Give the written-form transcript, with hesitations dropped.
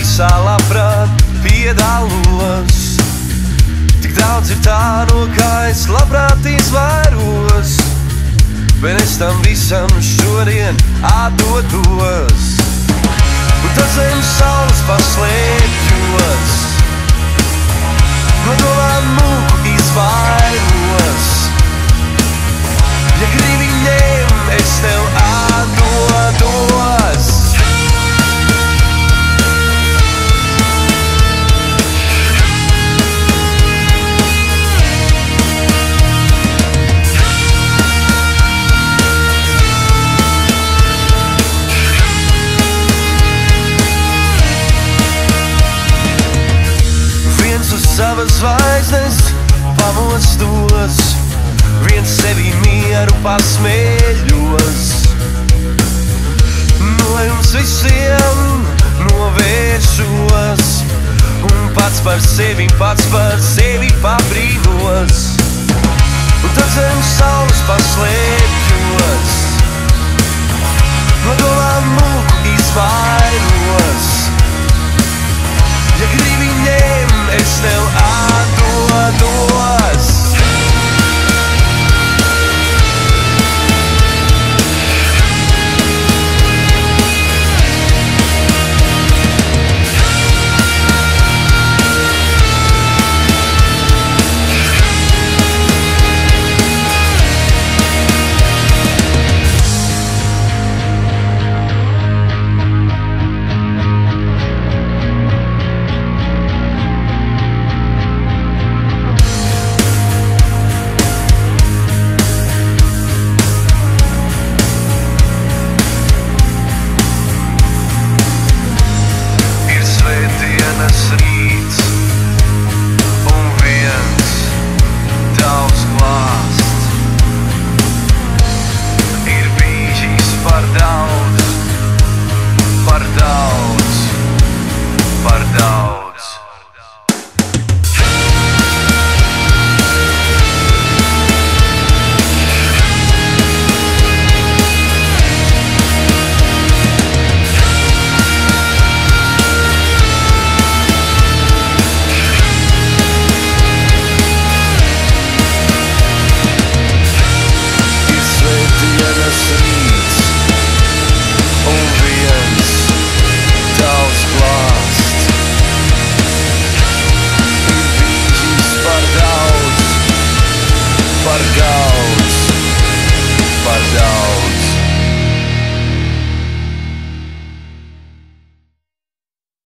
visā labprāt piedalos. Tik daudz ir tādu, kā es labprāt izvairos, bet es tam visam šodien atdodos. Un tas zem saules paslēpjos, no domām mūku izvairos. Ja gribi ņem, es tev atdodos. Viens uz savas zvaigznes pamostos, viens sevi mieru pasmēļos. No jums visiem novēršos, un pats par sevi pabrīnos.